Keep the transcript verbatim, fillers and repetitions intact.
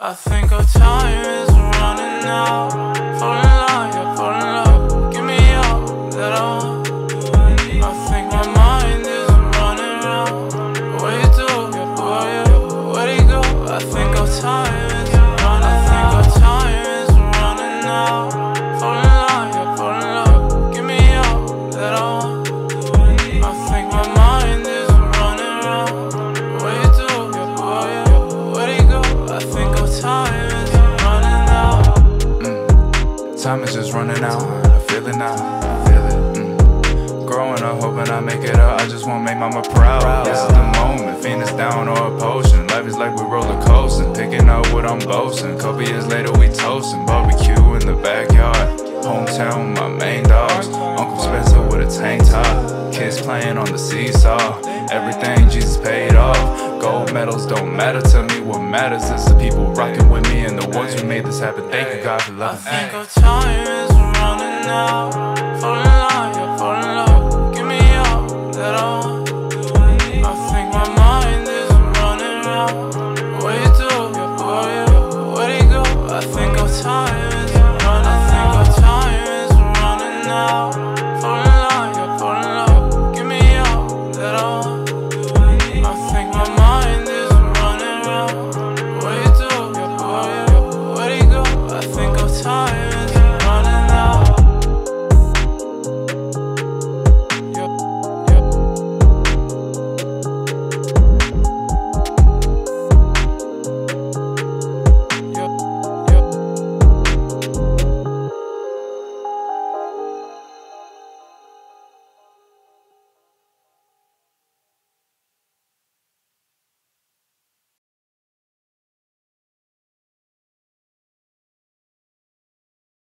I think our time is running out. Fall in love, yeah, fall in love. Give me all that I want. I think my mind is running round. Where you do, yeah, boy, yeah, where'd he go? I think our time is running out. I think our time is running out. Fall in love, yeah, fall in love. Give me all that I want. I think my mind is running round. Where you do, yeah, boy, yeah, where'd he go? I think our time is running out. mm. Time is just running out. I feel it now, I feel it. mm. Growing up, hoping I make it up. I just wanna make mama proud. This is the moment, Phoenix down or a potion. Life is like we roller coasting, picking up what I'm boasting. Couple years later we toasting, barbecue in the backyard. Hometown, my main dogs. Uncle Spencer with a tank top. Kids playing on the seesaw. Everything Jesus paid off. Gold medals don't matter to me. What matters is the people rocking with me and the ones who made this happen. Thank you, God, for I loving me. think our time is running out.